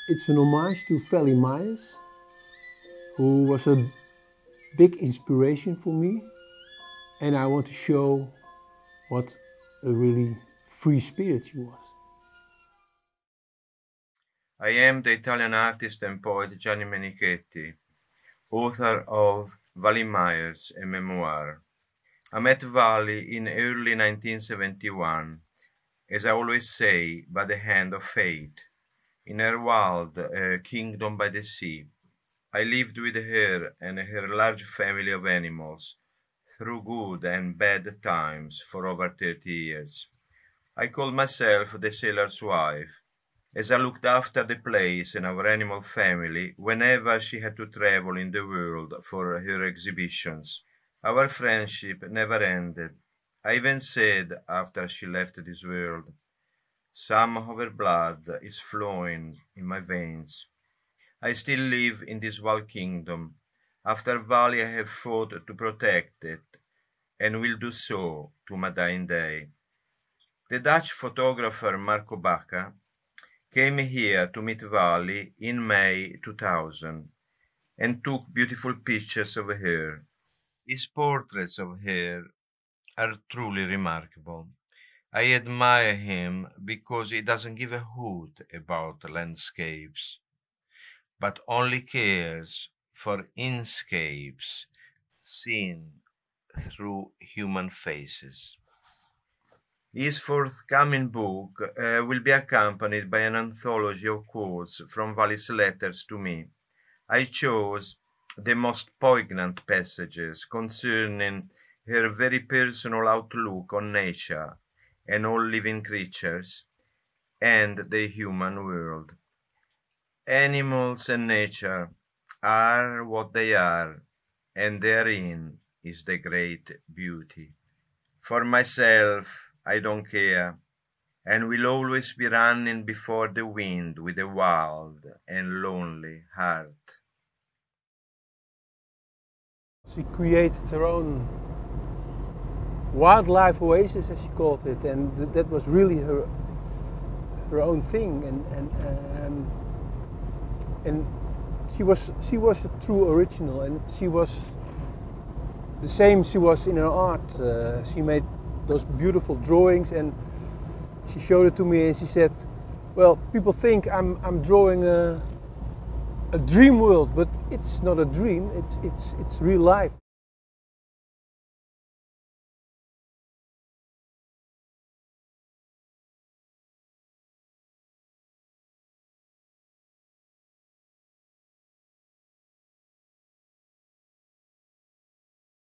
It's an homage to Vali Myers, who was a big inspiration for me, and I want to show what a really free spirit she was. I am the Italian artist and poet Gianni Menichetti, author of Vali Myers, a memoir. I met Vali in early 1971, as I always say, by the hand of fate, in her wild kingdom by the sea. I lived with her and her large family of animals through good and bad times for over 30 years. I called myself the sailor's wife, as I looked after the place and our animal family whenever she had to travel in the world for her exhibitions. Our friendship never ended. I even said, after she left this world, some of her blood is flowing in my veins. I still live in this wild kingdom. After Vali I have fought to protect it, and will do so to my dying day. The Dutch photographer Marco Bacca came here to meet Vali in May 2000 and took beautiful pictures of her. His portraits of her are truly remarkable. I admire him because he doesn't give a hoot about landscapes, but only cares for inscapes seen through human faces. His forthcoming book will be accompanied by an anthology of quotes from Vali's letters to me. I chose the most poignant passages concerning her very personal outlook on nature and all living creatures and the human world. Animals and nature are what they are, and therein is the great beauty. For myself, I don't care, and will always be running before the wind with a wild and lonely heart. She created her own wildlife oasis, as she called it, and that was really her own thing. And she was a true original, and she was the same she was in her art. She made those beautiful drawings, and she showed it to me, and she said, well, people think I'm drawing a dream world, but it's not a dream, it's real life.